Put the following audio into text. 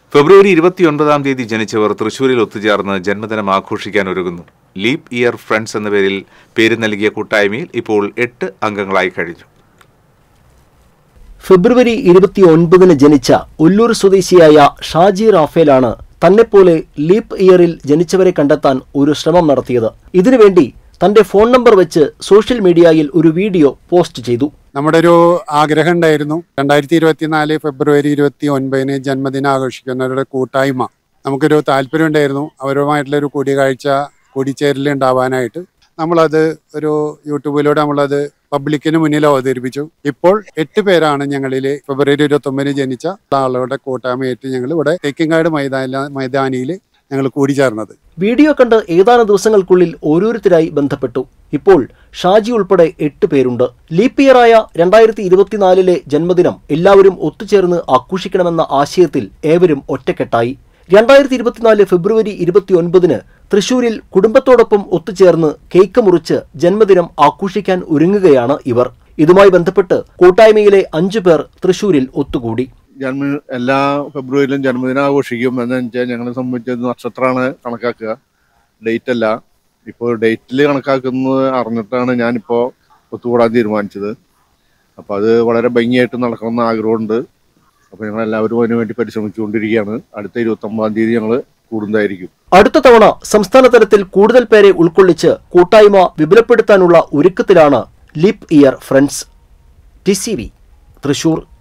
ഫെബ്രുവരി 29-ാം തീയതി ജനിച്ചവർ തൃശൂരിൽ ഒത്തുചേർന്ന് ജന്മദിനം ആഘോഷിക്കാൻ ഒരുങ്ങുന്നു. ലീപ് ഇയർ ഫ്രണ്ട്സ് എന്ന പേര് നൽകിയ കൂട്ടായ്മയിൽ ഇപ്പോൾ 8 അംഗങ്ങളായി കഴിഞ്ഞു. ഫെബ്രുവരി 29-ന് ജനിച്ച ഒല്ലൂർ സ്വദേശിയായ ഷാജി റാഫേലാണ് തന്നെപ്പോലെ ലീപ് ഇയറിൽ ജനിച്ചവരെ കണ്ടെത്താൻ ഒരു ശ്രമം നടത്തിയത്. ഇതിനുവേണ്ടി തന്റെ ഫോൺ നമ്പർ വെച്ച് സോഷ്യൽ മീഡിയയിൽ ഒരു വീഡിയോ പോസ്റ്റ് ചെയ്തു. നമ്മുടെ ഒരു ആഗ്രഹം ഉണ്ടായിരുന്നു 2024 ഫെബ്രുവരി 29-ന് ജന്മദിനം ആഘോഷിക്കുന്നവരുടെ കൂട്ടായ്മ. നമുക്കൊരു താല്പര്യം ഉണ്ടായിരുന്നു അവരുമായിട്ടുള്ള ഒരു കൂടിച്ചേരൽ ഉണ്ടാവാനായിട്ട്. നമ്മളത് ഒരു യൂട്യൂബിലൂടെ നമ്മളത് പബ്ലിക്കിന് മുന്നിൽ അവതരിപ്പിച്ചു. ഇപ്പോൾ 8 പേരാണ് ഞങ്ങളിൽ ഫെബ്രുവരി 29-ന് ജനിച്ച ആളുകളുടെ കൂട്ടായ്മയായിട്ട് ഞങ്ങൾ ഇവിടെ തേക്കിൻകാട് മൈതാനിയിൽ ഞങ്ങൾ കൂടിച്ചേർന്നത്. വീഡിയോ കണ്ട് ഏതാനും ദിവസങ്ങൾക്കുള്ളിൽ ഓരോരുത്തരായി ബന്ധപ്പെട്ടു. ഇപ്പോൾ ഷാജി ഉൾപ്പെടെ 8 പേരുണ്ട്. ലീപ് ഇയറായ 2024-ലെ ജന്മദിനം എല്ലാവരും ഒത്തുചേർന്ന് ആഘോഷിക്കണമെന്ന ആശയത്തിൽ ഏവരും ഒറ്റക്കെട്ടായി. 2024 ഫെബ്രുവരി 29-ന് തൃശൂരിൽ കുടുംബത്തോടൊപ്പം ഒത്തുചേർന്ന് കേക്ക് മുറിച്ച് ജന്മദിനം ആഘോഷിക്കാൻ ഒരുങ്ങുകയാണ് ഇവർ. ഇതുമായി ബന്ധപ്പെട്ട് കൂട്ടായ്മയിലെ 5 പേർ തൃശൂരിൽ ഒത്തുകൂടി. എല്ലാ ഫെബ്രുവരിയിലും ജന്മദിനം ആഘോഷിക്കും എന്ന് വെച്ചാൽ ഞങ്ങളെ സംബന്ധിച്ച് നക്ഷത്രമാണ് കണക്കാക്കുക, ഡേറ്റ് അല്ല. ഇപ്പോൾ ഡേറ്റിൽ കണക്കാക്കുന്നത് അറിഞ്ഞിട്ടാണ് ഞാനിപ്പോൾ ഒത്തുകൂടാൻ തീരുമാനിച്ചത്. അപ്പോൾ അത് വളരെ ഭംഗിയായിട്ട് നടക്കണമെന്ന് ആഗ്രഹമുണ്ട്. അപ്പോൾ ഞങ്ങൾ എല്ലാവരും അതിനു വേണ്ടി പരിശ്രമിച്ചുകൊണ്ടിരിക്കുകയാണ്. അടുത്ത 29-ാം തീയതി ഞങ്ങൾ കൂടുന്നതായിരിക്കും. അടുത്ത തവണ സംസ്ഥാന തലത്തിൽ കൂടുതൽ പേരെ ഉൾക്കൊള്ളിച്ച് കൂട്ടായ്മ വിപുലപ്പെടുത്താനുള്ള ഒരുക്കത്തിലാണ് leap year friends. TCV Thrissur.